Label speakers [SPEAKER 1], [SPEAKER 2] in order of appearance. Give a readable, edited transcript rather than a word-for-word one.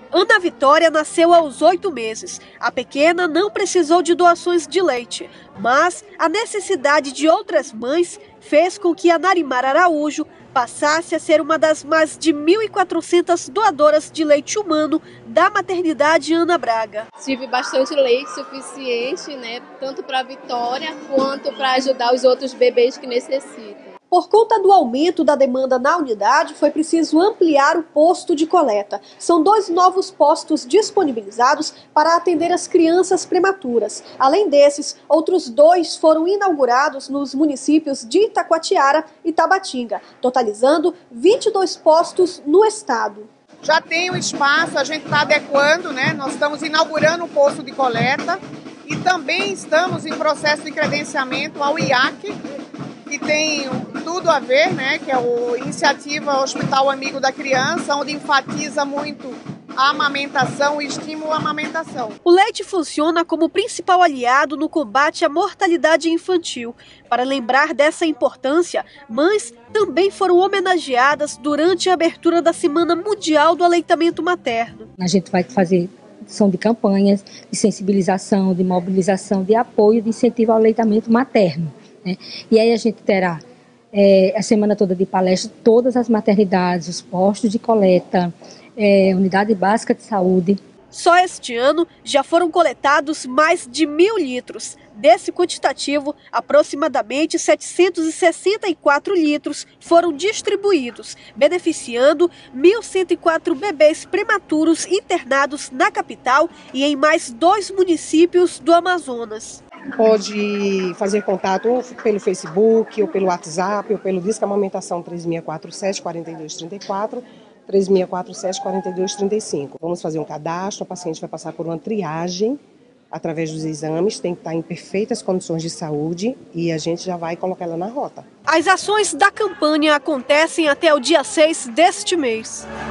[SPEAKER 1] Ana Vitória nasceu aos 8 meses. A pequena não precisou de doações de leite, mas a necessidade de outras mães fez com que a Narimar Araújo passasse a ser uma das mais de 1.400 doadoras de leite humano da maternidade Ana Braga.
[SPEAKER 2] Tive bastante leite suficiente, tanto para a Vitória quanto para ajudar os outros bebês que necessitam.
[SPEAKER 1] Por conta do aumento da demanda na unidade, foi preciso ampliar o posto de coleta. São 2 novos postos disponibilizados para atender as crianças prematuras. Além desses, outros 2 foram inaugurados nos municípios de Itacoatiara e Tabatinga, totalizando 22 postos no estado.
[SPEAKER 3] Já tem o espaço, a gente está adequando, Nós estamos inaugurando o posto de coleta e também estamos em processo de credenciamento ao IAC, que tem tudo a ver, que é a iniciativa Hospital Amigo da Criança, onde enfatiza muito a amamentação e estimula a amamentação.
[SPEAKER 1] O leite funciona como principal aliado no combate à mortalidade infantil. Para lembrar dessa importância, mães também foram homenageadas durante a abertura da Semana Mundial do Aleitamento Materno.
[SPEAKER 4] A gente vai fazer de campanhas de sensibilização, de mobilização, de apoio, de incentivo ao aleitamento materno. E aí a gente terá a semana toda de palestra, todas as maternidades, os postos de coleta, unidade básica de saúde.
[SPEAKER 1] Só este ano já foram coletados mais de 1.000 litros. Desse quantitativo, aproximadamente 764 litros foram distribuídos, beneficiando 1.104 bebês prematuros internados na capital e em mais 2 municípios do Amazonas.
[SPEAKER 5] Pode fazer contato ou pelo Facebook, ou pelo WhatsApp, ou pelo Disque Amamentação 3647-4234, 3647-4235. Vamos fazer um cadastro, a paciente vai passar por uma triagem através dos exames, tem que estar em perfeitas condições de saúde e a gente já vai colocar ela na rota.
[SPEAKER 1] As ações da campanha acontecem até o dia 6 deste mês.